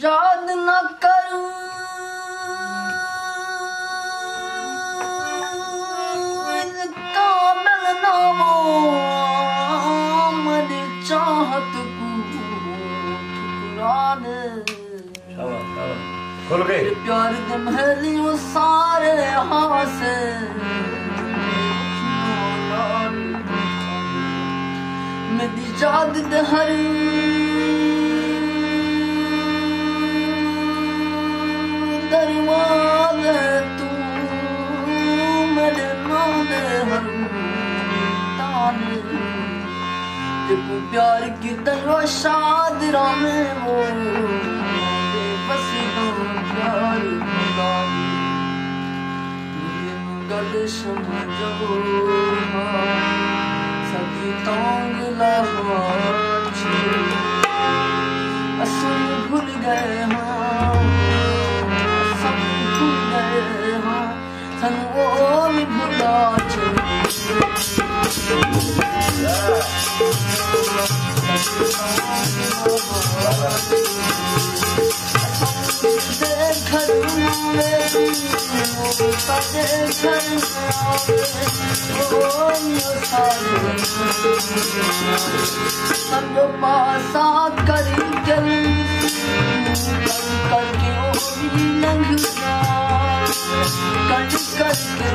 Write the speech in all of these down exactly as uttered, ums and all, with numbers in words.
یاد نہ کروں کامل نام میری چاہت کو ٹھکرا دے میرے پیار دے محلی وہ سارے ہاسے میری یاد دے ہر دروازے تو میرے نام ہر تانے جب پیار کی تنوا شادرہ میں وہ بس پیار خدا یہ گل سمجھو سکی تانگ لہا اصل بھول گئے ہاں سب بھول گئے ہاں سن وہ بھی بھلا چھے گھر میری موسیقہ دے گھر ہم جو پاسا کری گل کر کے وہ بھی لنگ کر کر کے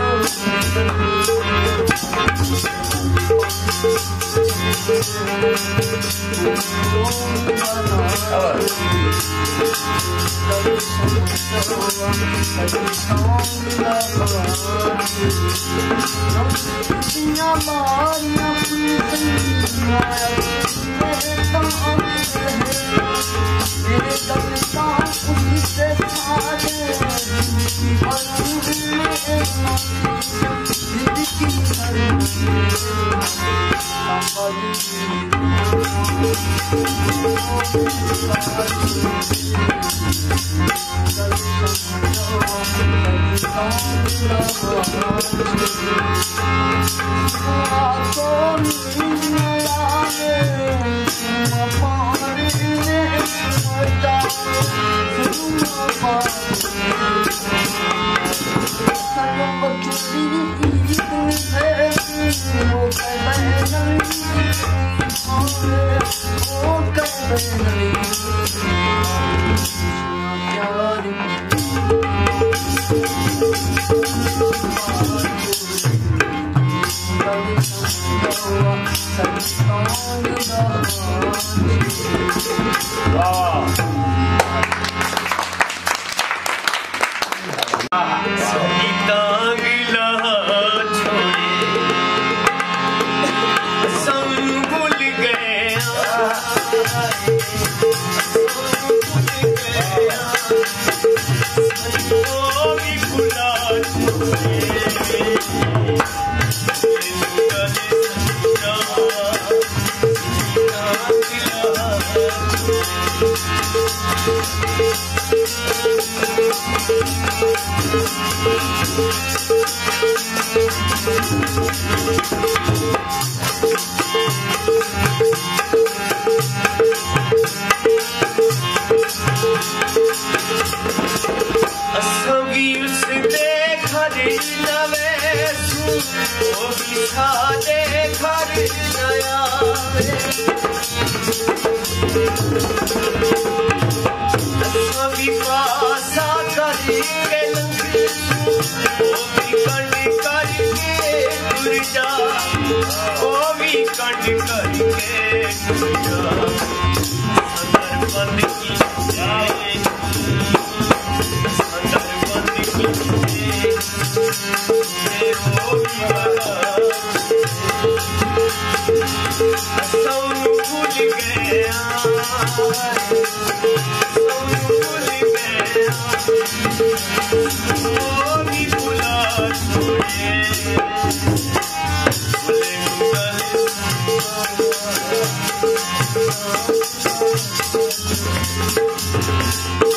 Thank you.